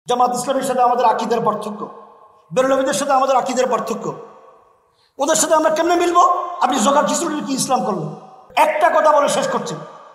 জামাত ইসলামের সাথে আমাদের আকীদার পার্থক্য, বেরলভীদের সাথে আমাদের আকীদার পার্থক্য। ওদের সাথে আমরা কেমনে মিলবো? আপনি জোগাড় খিচুড়ি কি ইসলাম করলেন? একটা কথা বলে শেষ করছেন।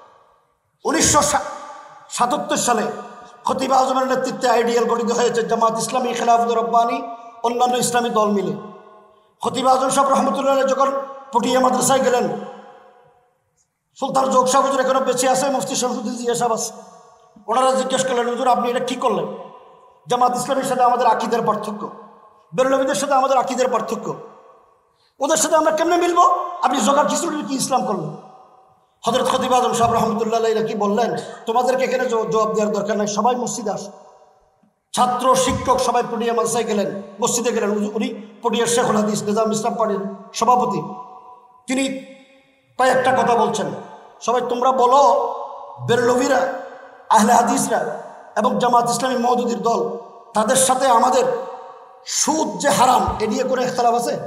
1977 সালে খতিব আজমের নেতৃত্বে আইডিএল গঠিত হয়েছে, জামাত ইসলামী, খেলাফত রব্বানী, অন্যান্য ইসলামী দল মিলে। খতিব আজম সাহেব রহমতুল্লাহ যখন পটিয়া মাদ্রাসায় গেলেন, সুলতান যোগ সাহেব হুজুর এখনো বেঁচে আছে, মুফতি শরফুদ্দিন জিয়া সাহেব আছে, ওনারা জিজ্ঞেস করলেন, হুজুর আপনি এটা কি করলেন? জামাত ইসলামের সাথে আমাদের আকীদার পার্থক্য, বেরলভীদের সাথে আমাদের আকীদার পার্থক্য। ওদের সাথে আমরা কেমনে মিলবো? আপনি জোগাড় খিচুড়ি কি ইসলাম করলেন? হযরত খতিব আজম সাহেব রহমতুল্লাহ আলাইহি কি বললেন? তোমাদেরকে এখানে জবাব দেওয়ার দরকার নাই, সবাই মসজিদে আস। ছাত্র শিক্ষক সবাই পটিয়া মাদ্রাসায় গেলেন, মসজিদে গেলেন। উনি পটিয়ার শেখুল হাদিস নিজাম ইসলাম পার্টির সভাপতি, তিনি তাই একটা কথা বলছেন, সবাই তোমরা বলো বেরলভীরা, আহলে হাদিসরা এবং জামাত ইসলামী মওদুদির দল, তাদের সাথে আমাদের সুদ যে হারাম, এ নিয়ে কোনো ইখতিলাফ আছে?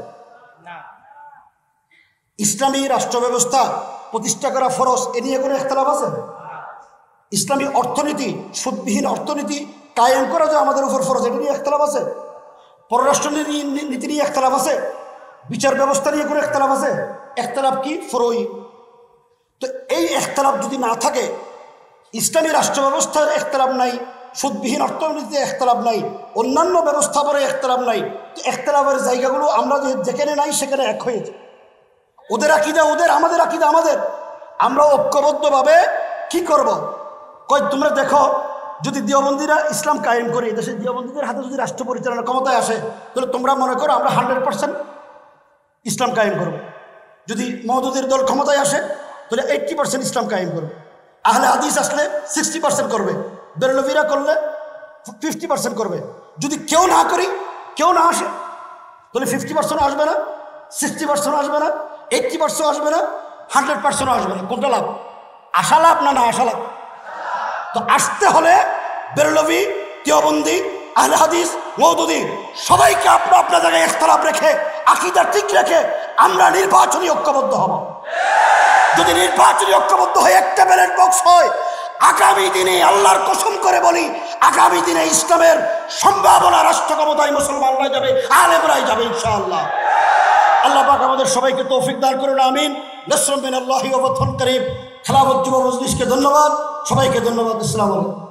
ইসলামী রাষ্ট্র ব্যবস্থা প্রতিষ্ঠা করা ফরজ, এ নিয়ে কোনো ইখতিলাফ আছে? ইসলামী অর্থনীতি, সুদবিহীন অর্থনীতি কায়েম করা যে আমাদের উপর ফরজ, এটা নিয়ে ইখতিলাফ আছে? পররাষ্ট্র নীতি নিয়ে ইখতিলাফ আছে? বিচার ব্যবস্থা নিয়ে কোনো ইখতিলাফ আছে? ইখতিলাফ কি? ফরই। তো এই ইখতিলাফ যদি না থাকে, ইসলামী রাষ্ট্র ব্যবস্থার ইখতিলাফ নাই, সুদবিহীন অর্থনীতিতে ইখতিলাফ নাই, অন্যান্য ব্যবস্থাপনায় ইখতিলাফ নাই, তো ইখতিলাফের জায়গাগুলো আমরা যেখানে নাই সেখানে এক হয়েছে। ওদের আকীদা ওদের, আমাদের আকীদা আমাদের। আমরা ঐক্যবদ্ধভাবে কি করব? কই তোমরা দেখো, যদি দেওবন্দীরা ইসলাম কায়েম করে, দেশের দেওবন্দীদের হাতে যদি রাষ্ট্র পরিচালনার ক্ষমতায় আসে, তাহলে তোমরা মনে করো আমরা 100% ইসলাম কায়েম করব। যদি মওদুদের দল ক্ষমতায় আসে, তাহলে 80% ইসলাম কায়েম করবে। আহলে হাদিস আসলে 60% করবে, বেরলভীরা করলে 50% করবে। যদি কেউ না করি, কেউ না আসে, তাহলে 50% আসবে না, 60% আসবে না, 80% আসবে না, 100% আসবে না। কোনটা লাভ? আশা লাভ না না আশা লাভ? তো আসতে হলে বেরলভী, দেওবন্দি, আহলে হাদিস, মওদুদি সবাইকে আপনার জায়গায় ইখতিলাফ রেখে, আকীদা ঠিক রেখে আমরা নির্বাচনী ঐক্যবদ্ধ হব। যদি নির্বাচনী ঐক্যবদ্ধ হয়ে একটা ব্যালট বক্স হয়, আগামী দিনে আল্লাহর কসম করে বলি, আগামী দিনে ইসলামের সম্ভাবনা রাষ্ট্র ক্ষমতায় মুসলমানরাই যাবে, আলেমরাই যাবে ইনশাআল্লাহ। আল্লাহ পাক আমাদের সবাইকে তৌফিক দান করুন, আমিন। নাসরুম মিনাল্লাহি ওয়া ফাতহুন করিম। খেলাফত যুব মজলিসকে ধন্যবাদ, সবাইকে ধন্যবাদ। আসসালামু আলাইকুম।